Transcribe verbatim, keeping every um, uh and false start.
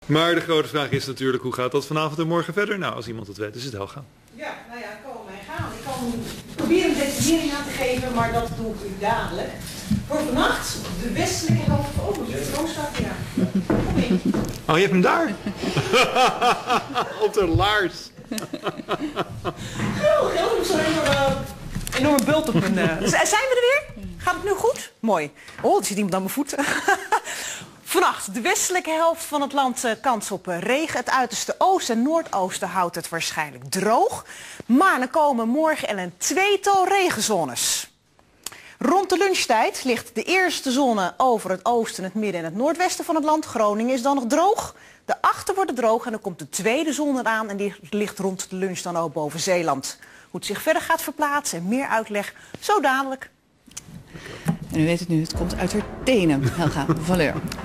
Maar de grote vraag is natuurlijk, hoe gaat dat vanavond en morgen verder? Nou, als iemand het weet, is het Helga. Ja, nou ja, komen wij gaan. Ik kan proberen een definiëring aan te geven, maar dat doe ik u dadelijk. Voor vannacht, de westelijke helft van... Oh, de stroom staat hier. Kom in. Oh, je hebt hem daar? Op de laars. Geweldig, hè? Ik heb zo'n enorme, enorme bult op mijn... Uh... Zijn we er weer? Gaat het nu goed? Mooi. Oh, er zit iemand aan mijn voeten. Vannacht, de westelijke helft van het land uh, kans op uh, regen. Het uiterste oosten en noordoosten houdt het waarschijnlijk droog. Maar dan komen morgen een tweetal regenzones. Rond de lunchtijd ligt de eerste zone over het oosten, het midden en het noordwesten van het land. Groningen is dan nog droog. De achter wordt het droog en dan komt de tweede zone eraan en die ligt rond de lunch dan ook boven Zeeland. Hoe het zich verder gaat verplaatsen en meer uitleg zo dadelijk. En u weet het nu, het komt uit haar tenen, Helga Valeur.